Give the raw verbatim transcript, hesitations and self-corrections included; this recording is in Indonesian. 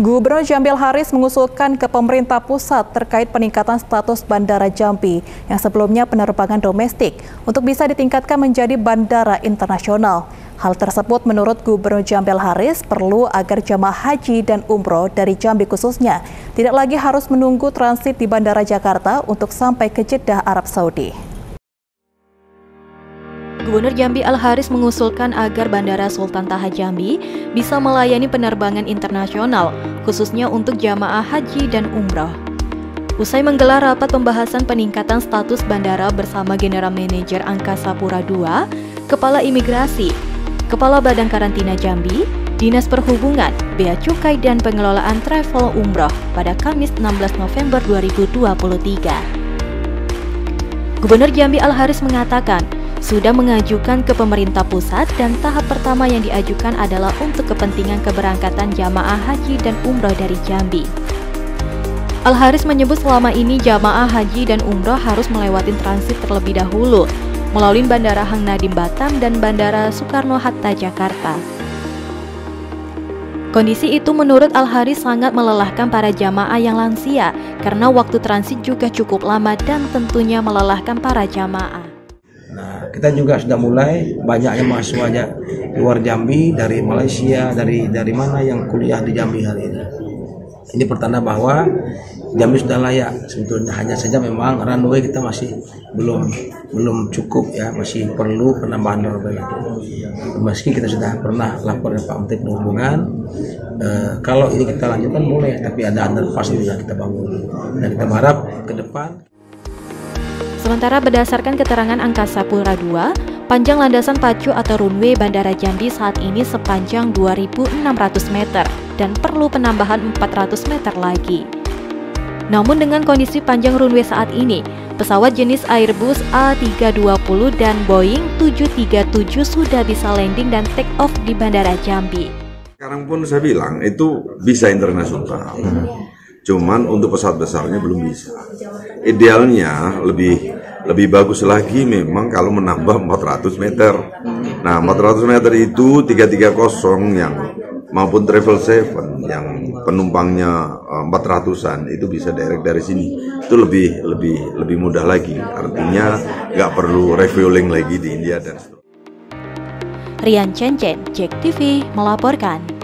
Gubernur Jambi Al-Haris mengusulkan ke pemerintah pusat terkait peningkatan status Bandara Jambi yang sebelumnya penerbangan domestik untuk bisa ditingkatkan menjadi bandara internasional. Hal tersebut menurut Gubernur Jambi Al-Haris perlu agar jamaah haji dan umroh dari Jambi khususnya tidak lagi harus menunggu transit di Bandara Jakarta untuk sampai ke Jeddah, Arab Saudi. Gubernur Jambi Al-Haris mengusulkan agar Bandara Sultan Taha Jambi bisa melayani penerbangan internasional, khususnya untuk jamaah haji dan umroh. Usai menggelar rapat pembahasan peningkatan status bandara bersama General Manager Angkasa Pura dua, Kepala Imigrasi, Kepala Badan Karantina Jambi, Dinas Perhubungan, Bea Cukai dan Pengelolaan Travel Umroh pada Kamis enam belas November dua ribu dua puluh tiga. Gubernur Jambi Al-Haris mengatakan, sudah mengajukan ke pemerintah pusat dan tahap pertama yang diajukan adalah untuk kepentingan keberangkatan jamaah haji dan umroh dari Jambi. Al-Haris menyebut selama ini jamaah haji dan umroh harus melewati transit terlebih dahulu melalui Bandara Hang Nadiem Batam dan Bandara Soekarno-Hatta Jakarta. Kondisi itu menurut Al-Haris sangat melelahkan para jamaah yang lansia karena waktu transit juga cukup lama dan tentunya melelahkan para jamaah. Nah, kita juga sudah mulai banyaknya mahasiswanya luar Jambi, dari Malaysia, dari dari mana yang kuliah di Jambi hari ini. Ini pertanda bahwa Jambi sudah layak sebetulnya, hanya saja memang runway kita masih belum belum cukup ya, masih perlu penambahan runway lagi. Meski kita sudah pernah lapor dengan Pak Menteri Perhubungan, eh, kalau ini kita lanjutkan boleh, tapi ada underpass juga kita bangun dan kita berharap ke depan. Sementara berdasarkan keterangan Angkasa Pura dua, panjang landasan pacu atau runway Bandara Jambi saat ini sepanjang dua ribu enam ratus meter dan perlu penambahan empat ratus meter lagi. Namun dengan kondisi panjang runway saat ini, pesawat jenis Airbus A tiga dua nol dan Boeing tujuh tiga tujuh sudah bisa landing dan take off di Bandara Jambi. Sekarang pun saya bilang itu bisa internasional. Cuman untuk pesawat besarnya belum bisa. Idealnya lebih lebih bagus lagi memang kalau menambah empat ratus meter. Nah, empat ratus meter itu tiga tiga nol yang maupun Travel tujuh yang penumpangnya empat ratusan itu bisa direct dari sini. Itu lebih lebih lebih mudah lagi. Artinya nggak perlu refueling lagi di India dan seterusnya. Rian Cencen, Jek T V melaporkan.